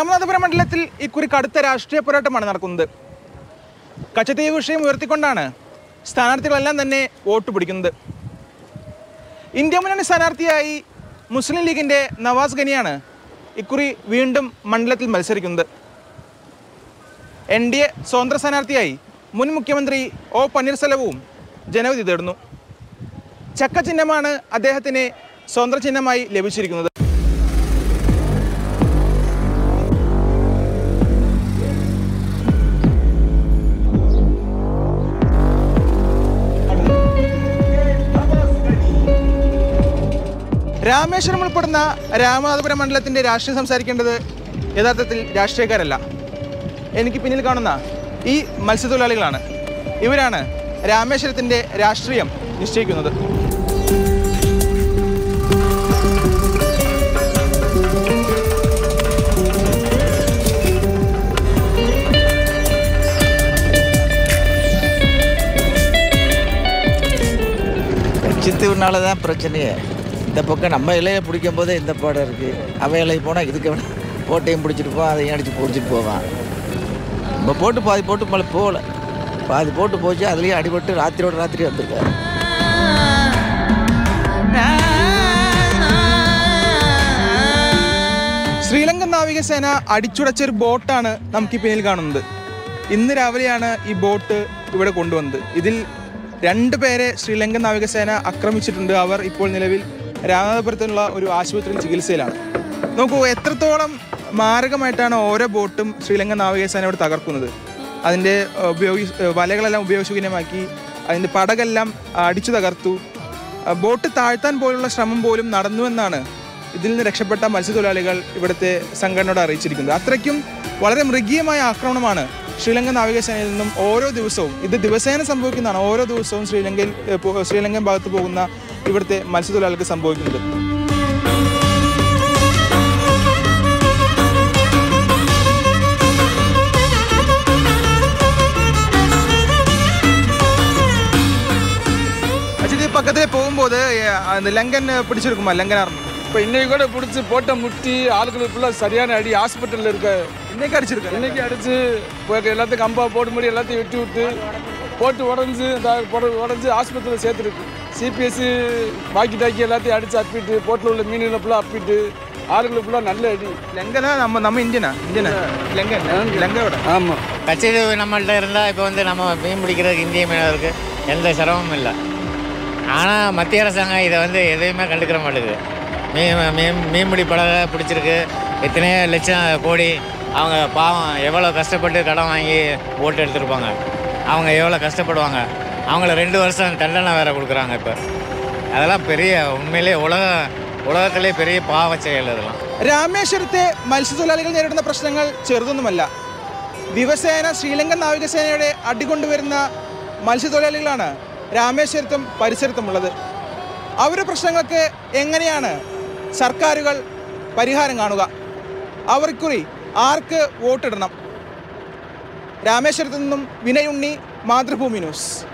രാമനാഥപുരം മണ്ഡലത്തിൽ ഇക്കുറി കടുത്ത രാഷ്ട്രീയ പോരാട്ടമാണ് നടക്കുന്നത്. കച്ചത്തീവ് വിഷയം ഉയർത്തിക്കൊണ്ടാണ് സ്ഥാനാർത്ഥികളെല്ലാം തന്നെ വോട്ട് പിടിക്കുന്നത്. ഇന്ത്യ മുന്നണി സ്ഥാനാർത്ഥിയായി മുസ്ലിം ലീഗിൻ്റെ നവാസ് ഗനിയാണ് ഇക്കുറി വീണ്ടും മണ്ഡലത്തിൽ മത്സരിക്കുന്നത്. NDA സ്വതന്ത്ര സ്ഥാനാർത്ഥിയായി മുൻ മുഖ്യമന്ത്രി O പന്നീർസെൽവവും ജനവിധി തേടുന്നു. ചക്ക ചിഹ്നമാണ് അദ്ദേഹത്തിന് സ്വതന്ത്ര ചിഹ്നമായി ലഭിച്ചിരിക്കുന്നത്. രാമേശ്വരം ഉൾപ്പെടുന്ന രാമനാഥപുരം മണ്ഡലത്തിൻ്റെ രാഷ്ട്രീയം സംസാരിക്കേണ്ടത് യഥാർത്ഥത്തിൽ രാഷ്ട്രീയക്കാരല്ല. എനിക്ക് പിന്നിൽ കാണുന്ന ഈ മത്സ്യത്തൊഴിലാളികളാണ്. ഇവരാണ് രാമേശ്വരത്തിൻ്റെ രാഷ്ട്രീയം നിശ്ചയിക്കുന്നത്. கட்சித்தீவுனால தான் பிரச்சனையே. இந்த பக்கம் நம்ம இலையை பிடிக்கும் போதே இந்த பாடம் இருக்குது. அவன் இலையை போனால் இதுக்கு போட்டையும் பிடிச்சிருப்போம், அதையும் அடித்து பிடிச்சிட்டு போவான். நம்ம போட்டு பாதி போட்டு மேலே போகல, பாதி போட்டு போச்சு, அதுலேயும் அடிபட்டு ராத்திரியோட ராத்திரி வந்திருக்காரு. ശ്രീലങ്കൻ നാവികസേന അടിച്ചുടച്ചൊരു ബോട്ടാണ് നമുക്ക് ഈ പിന്നിൽ കാണുന്നത്. ഇന്ന് രാവിലെയാണ് ഈ ബോട്ട് ഇവിടെ കൊണ്ടുവന്നത്. ഇതിൽ 2 പേരെ ശ്രീലങ്കൻ നാവികസേന ആക്രമിച്ചിട്ടുണ്ട്. അവർ ഇപ്പോൾ നിലവിൽ രാമനാഥപുരത്തുള്ള ഒരു ആശുപത്രിയിൽ ചികിത്സയിലാണ്. നോക്കൂ, എത്രത്തോളം മാരകമായിട്ടാണ് ഓരോ ബോട്ടും ശ്രീലങ്കൻ നാവികസേന ഇവിടെ തകർക്കുന്നത്. അതിൻ്റെ വലകളെല്ലാം ഉപയോഗശൂന്യമാക്കി, അതിൻ്റെ പടകെല്ലാം അടിച്ചു തകർത്തു. ബോട്ട് താഴ്ത്താൻ പോലുള്ള ശ്രമം പോലും നടന്നുവെന്നാണ് ഇതിൽ നിന്ന് രക്ഷപ്പെട്ട മത്സ്യത്തൊഴിലാളികൾ ഇവിടുത്തെ സംഘടനയോട് അറിയിച്ചിരിക്കുന്നത്. അത്രയ്ക്കും വളരെ മൃഗീയമായ ആക്രമണമാണ് ശ്രീലങ്കൻ നാവികസേനയിൽ നിന്നും ഓരോ ദിവസവും, ഇത് ദിവസേന സംഭവിക്കുന്നതാണ്, ഓരോ ദിവസവും ശ്രീലങ്കൻ ഭാഗത്ത് പോകുന്ന ഇവിടുത്തെ മത്സ്യത്തൊഴിലാളികൾക്ക് സംഭവിക്കുന്നത്. பக்கத்திலே போகும்போது அந்த லங்கன் பிடிச்சிருக்குமா? லங்கன் ஆர்மி இப்போ இன்னைக்கு கூட பிடிச்சி போட்ட முட்டி ஆளுகளுக்கு ஃபுல்லாக சரியான அடி ஹாஸ்பிட்டலில் இருக்க. இன்னைக்கு அடிச்சிருக்கு, இன்னைக்கு அடிச்சு போட்டு எல்லாத்தையும் கம்பா போட்டு முடி எல்லாத்தையும் வெட்டி விட்டு போட்டு உடஞ்சி ஆஸ்பத்திரியில் சேர்த்துருக்கு. CPS பாக்கி டாக்கி எல்லாத்தையும் அடித்து அப்பிட்டு போட்டில் உள்ள மீன்களை ஃபுல்லாக அப்பிட்டு ஆளுகளுக்கு ஃபுல்லாக நல்ல அடி. லங்கனா நம்ம இந்தியனா லங்கோட. ஆமாம், கச்சத்தீவு நம்மள்ட்ட இருந்தால் இப்போ வந்து நம்ம மீன் பிடிக்கிறதுக்கு இந்திய மீனவருக்கு எந்த சிரமமும் இல்லை. ஆனால் மத்திய அரசாங்கம் இதை வந்து எதையுமே கண்டுக்கிற மாட்டேங்குது. மீன்பிடி படகை பிடிச்சிருக்கு, எத்தனையோ லட்சம் கோடி. அவங்க பாவம் எவ்வளோ கஷ்டப்பட்டு கடன் வாங்கி போட்டு எடுத்துருப்பாங்க. அவங்க எவ்வளோ கஷ்டப்படுவாங்க. அவங்கள 2 வருஷம் தண்டனை வேறு கொடுக்குறாங்க. இப்போ அதெல்லாம் பெரிய ഉണ്മയിലെ ഉലകത്തിലെ പെരിയ പാവ செயல் இதெல்லாம். രാമേശ്വരത്തെ മത്സ്യത്തൊഴിലാളികൾ നേരിടുന്ന പ്രശ്നങ്ങൾ ചെറുതൊന്നുമല്ല. ദിവസേന ശ്രീലങ്കൻ നാവികസേനയുടെ അടികൊണ്ടുവരുന്ന മത്സ്യത്തൊഴിലാളികളാണ് രാമേശ്വരത്തും പരിസരത്തുമുള്ളത്. അവരുടെ പ്രശ്നങ്ങൾക്ക് എങ്ങനെയാണ് സർക്കാരുകൾ പരിഹാരം കാണുക? അവർക്കുറി ആർക്ക് വോട്ടിടണം? രാമേശ്വരത്തു നിന്നും വിനയുണ്ണി, മാതൃഭൂമി ന്യൂസ്.